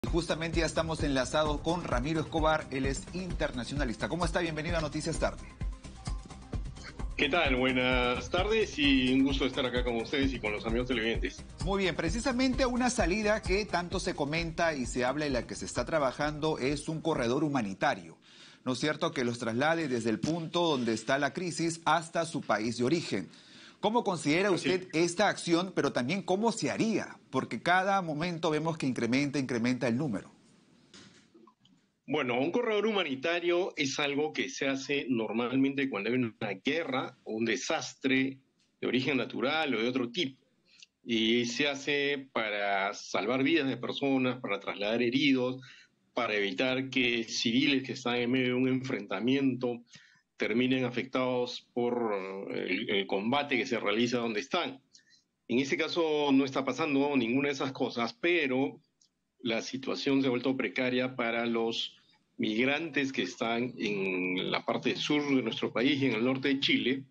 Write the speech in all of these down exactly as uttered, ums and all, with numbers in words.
Justamente ya estamos enlazados con Ramiro Escobar, él es internacionalista. ¿Cómo está? Bienvenido a Noticias Tarde. ¿Qué tal? Buenas tardes y un gusto estar acá con ustedes y con los amigos televidentes. Muy bien, precisamente una salida que tanto se comenta y se habla y la que se está trabajando es un corredor humanitario. ¿No es cierto? Que los traslade desde el punto donde está la crisis hasta su país de origen. ¿Cómo considera usted esta acción, pero también cómo se haría? Porque cada momento vemos que incrementa, incrementa el número. Bueno, un corredor humanitario es algo que se hace normalmente cuando hay una guerra o un desastre de origen natural o de otro tipo. Y se hace para salvar vidas de personas, para trasladar heridos, para evitar que civiles que están en medio de un enfrentamiento terminen afectados por el, el combate que se realiza donde están. En este caso no está pasando ninguna de esas cosas, pero la situación se ha vuelto precaria para los migrantes que están en la parte sur de nuestro país y en el norte de Chile,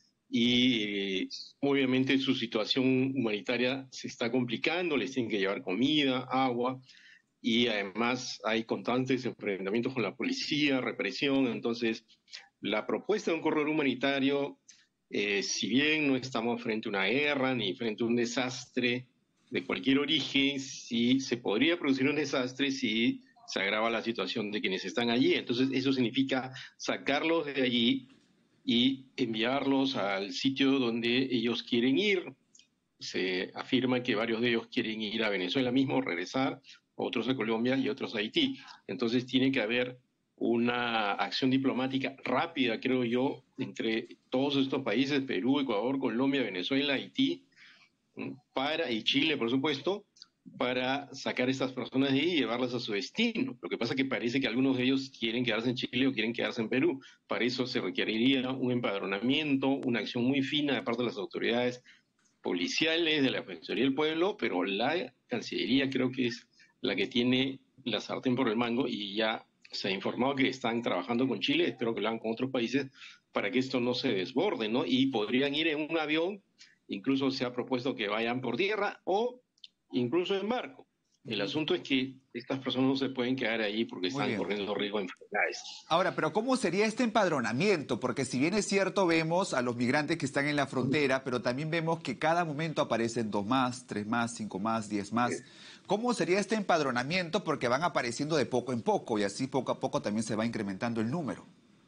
y obviamente su situación humanitaria se está complicando, les tienen que llevar comida, agua, y además hay constantes enfrentamientos con la policía, represión. Entonces la propuesta de un corredor humanitario, eh, si bien no estamos frente a una guerra ni frente a un desastre de cualquier origen, sí se podría producir un desastre si se agrava la situación de quienes están allí. Entonces eso significa sacarlos de allí y enviarlos al sitio donde ellos quieren ir. Se afirma que varios de ellos quieren ir a Venezuela mismo, regresar, otros a Colombia y otros a Haití. Entonces tiene que haber una acción diplomática rápida, creo yo, entre todos estos países, Perú, Ecuador, Colombia, Venezuela, Haití, para, y Chile, por supuesto, para sacar a estas personas de ahí y llevarlas a su destino. Lo que pasa es que parece que algunos de ellos quieren quedarse en Chile o quieren quedarse en Perú. Para eso se requeriría un empadronamiento, una acción muy fina de parte de las autoridades policiales, de la Defensoría del Pueblo, pero la Cancillería creo que es la que tiene la sartén por el mango, y ya se ha informado que están trabajando con Chile, espero que lo hagan con otros países, para que esto no se desborde, ¿no? Y podrían ir en un avión, incluso se ha propuesto que vayan por tierra o incluso en barco. El asunto es que estas personas no se pueden quedar ahí porque Muy están bien. corriendo riesgo de enfermedades. Ahora, pero ¿cómo sería este empadronamiento? Porque si bien es cierto, vemos a los migrantes que están en la frontera, pero también vemos que cada momento aparecen dos más, tres más, cinco más, diez más. ¿Cómo sería este empadronamiento? Porque van apareciendo de poco en poco y así poco a poco también se va incrementando el número.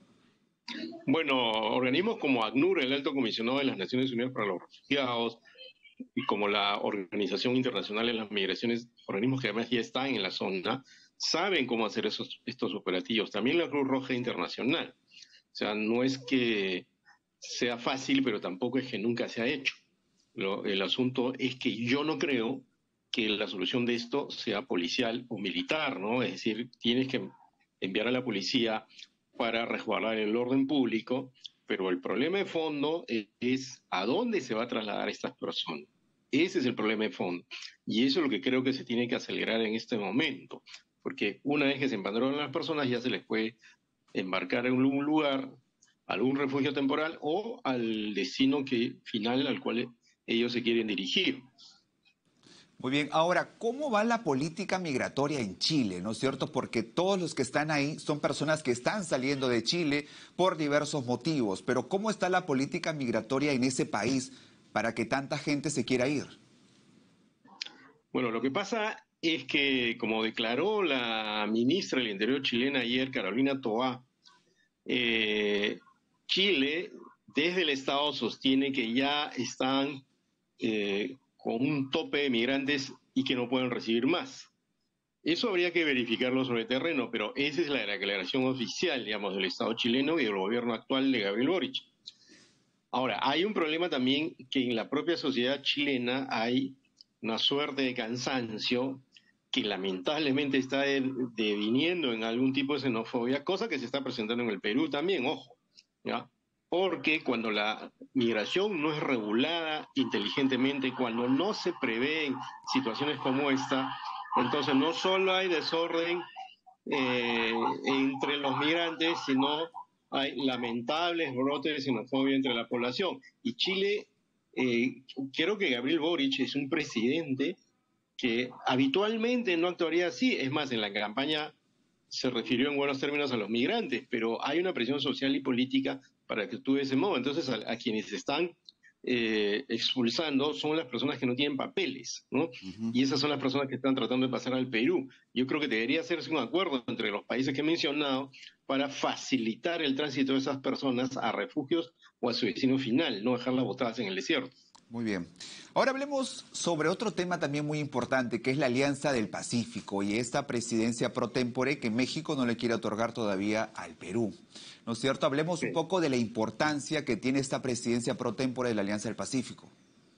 Bueno, organismos como ACNUR, el Alto Comisionado de las Naciones Unidas para los Refugiados, y como la Organización Internacional de las Migraciones, organismos que además ya están en la zona, saben cómo hacer esos, estos operativos. También la Cruz Roja Internacional. O sea, no es que sea fácil, pero tampoco es que nunca se ha hecho. Lo, el asunto es que yo no creo que la solución de esto sea policial o militar, ¿no? Es decir, tienes que enviar a la policía para resguardar el orden público, pero el problema de fondo es, es a dónde se va a trasladar estas personas. Ese es el problema de fondo. Y eso es lo que creo que se tiene que acelerar en este momento, porque una vez que se empadronan las personas ya se les puede embarcar en un lugar, algún refugio temporal o al destino que, final al cual ellos se quieren dirigir. Muy bien, ahora, ¿cómo va la política migratoria en Chile? ¿No es cierto? Porque todos los que están ahí son personas que están saliendo de Chile por diversos motivos, pero ¿cómo está la política migratoria en ese país para que tanta gente se quiera ir? Bueno, lo que pasa es que, como declaró la ministra del Interior chilena ayer, Carolina Toá, eh, Chile desde el Estado sostiene que ya están eh, con un tope de migrantes y que no pueden recibir más. Eso habría que verificarlo sobre terreno, pero esa es la declaración oficial, digamos, del Estado chileno y del gobierno actual de Gabriel Boric. Ahora, hay un problema también, que en la propia sociedad chilena hay una suerte de cansancio que lamentablemente está deviniendo en algún tipo de xenofobia, cosa que se está presentando en el Perú también, ojo, ¿ya? Porque cuando la migración no es regulada inteligentemente, cuando no se prevén situaciones como esta, entonces no solo hay desorden eh, entre los migrantes, sino hay lamentables brotes de xenofobia entre la población. Y Chile, eh, creo que Gabriel Boric es un presidente que habitualmente no actuaría así. Es más, en la campaña se refirió en buenos términos a los migrantes, pero hay una presión social y política para que actúe de ese modo. Entonces, a, a quienes están eh, expulsando son las personas que no tienen papeles, ¿no? Ujú. Y esas son las personas que están tratando de pasar al Perú. Yo creo que debería hacerse un acuerdo entre los países que he mencionado para facilitar el tránsito de esas personas a refugios o a su destino final, no dejarlas botadas en el desierto. Muy bien. Ahora hablemos sobre otro tema también muy importante, que es la Alianza del Pacífico y esta presidencia pro tempore que México no le quiere otorgar todavía al Perú. ¿No es cierto? Hablemos un Sí. poco de la importancia que tiene esta presidencia pro tempore de la Alianza del Pacífico.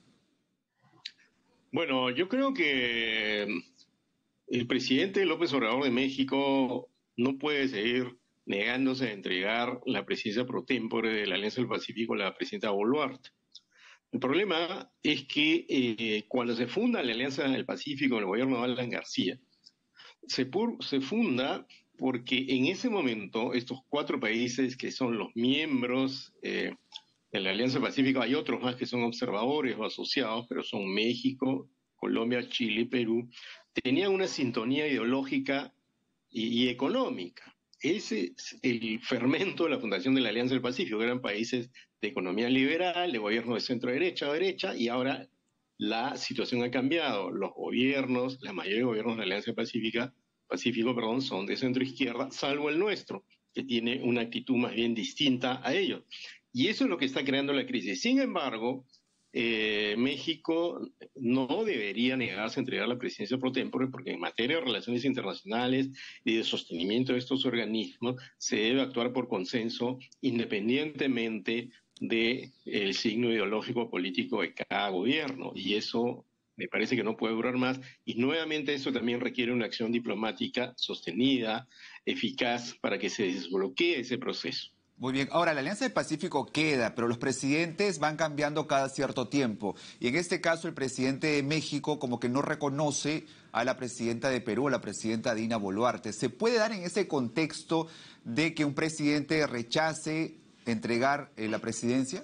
Bueno, yo creo que el presidente López Obrador de México no puede seguir negándose a entregar la presidencia pro tempore de la Alianza del Pacífico a la presidenta Boluarte. El problema es que eh, cuando se funda la Alianza del Pacífico en el gobierno de Alan García, se, pur, se funda porque en ese momento estos cuatro países que son los miembros eh, de la Alianza del Pacífico, hay otros más que son observadores o asociados, pero son México, Colombia, Chile y Perú, tenían una sintonía ideológica y, y económica. Ese es el fermento de la fundación de la Alianza del Pacífico, que eran países de economía liberal, de gobierno de centro-derecha o derecha, y ahora la situación ha cambiado. Los gobiernos, la mayoría de gobiernos de la Alianza Pacífica, Pacífico perdón, son de centro-izquierda, salvo el nuestro, que tiene una actitud más bien distinta a ellos. Y eso es lo que está creando la crisis. Sin embargo, eh, México no debería negarse a entregar la presidencia pro tempore porque en materia de relaciones internacionales y de sostenimiento de estos organismos se debe actuar por consenso independientemente del signo ideológico político de cada gobierno. Y eso me parece que no puede durar más. Y nuevamente eso también requiere una acción diplomática sostenida, eficaz, para que se desbloquee ese proceso. Muy bien, ahora la Alianza del Pacífico queda, pero los presidentes van cambiando cada cierto tiempo. Y en este caso el presidente de México como que no reconoce a la presidenta de Perú, a la presidenta Dina Boluarte. ¿Se puede dar en ese contexto de que un presidente rechace entregar eh, la presidencia?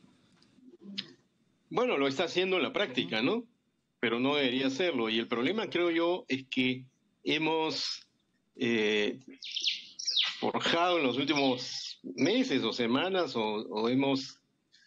Bueno, lo está haciendo en la práctica, ¿no? Pero no debería hacerlo. Y el problema, creo yo, es que hemos eh, forjado en los últimos meses o semanas o, o hemos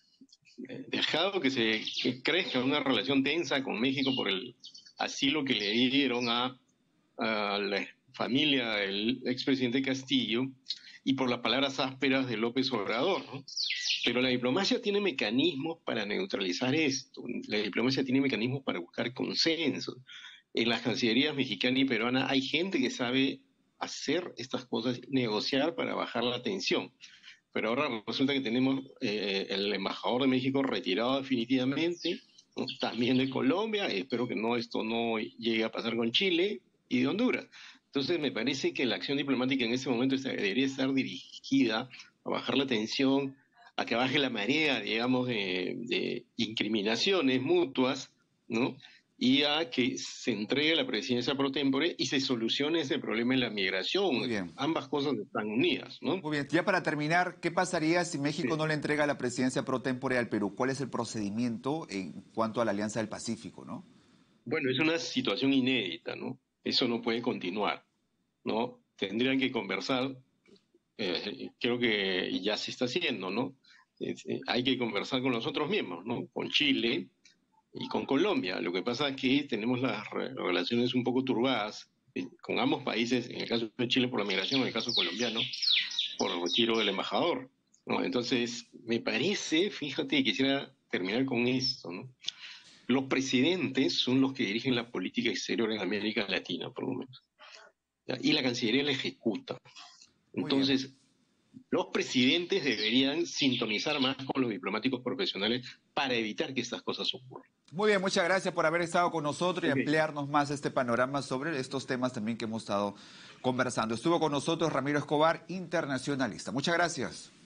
dejado que se que crezca una relación tensa con México por el asilo que le dieron a, a la familia del expresidente Castillo y por las palabras ásperas de López Obrador, ¿no? Pero la diplomacia tiene mecanismos para neutralizar esto. La diplomacia tiene mecanismos para buscar consensos. En las cancillerías mexicana y peruana hay gente que sabe hacer estas cosas, negociar para bajar la tensión. Pero ahora resulta que tenemos eh, el embajador de México retirado definitivamente, ¿no? También de Colombia, espero que no esto no llegue a pasar con Chile y de Honduras. Entonces me parece que la acción diplomática en ese momento está, debería estar dirigida a bajar la tensión, a que baje la marea, digamos, de, de incriminaciones mutuas, ¿no? Y a que se entregue la presidencia pro tempore y se solucione ese problema en la migración. Muy bien. Ambas cosas están unidas, ¿no? Muy bien, ya para terminar, ¿qué pasaría si México Sí. no le entrega la presidencia pro tempore al Perú? ¿Cuál es el procedimiento en cuanto a la Alianza del Pacífico, no? Bueno, es una situación inédita, ¿no? Eso no puede continuar, ¿no? Tendrían que conversar, eh, creo que ya se está haciendo, ¿no? Eh, eh, hay que conversar con los otros miembros, ¿no? Con Chile y con Colombia. Lo que pasa es que tenemos las re- relaciones un poco turbadas eh, con ambos países, en el caso de Chile por la migración, en el caso colombiano por el retiro del embajador, ¿no? Entonces, me parece, fíjate, quisiera terminar con esto, ¿no? Los presidentes son los que dirigen la política exterior en América Latina, por lo menos. ¿Ya? Y la Cancillería la ejecuta. Muy bien. Entonces, los presidentes deberían sintonizar más con los diplomáticos profesionales para evitar que estas cosas ocurran. Muy bien, muchas gracias por haber estado con nosotros y Ok. ampliarnos más este panorama sobre estos temas también que hemos estado conversando. Estuvo con nosotros Ramiro Escobar, internacionalista. Muchas gracias.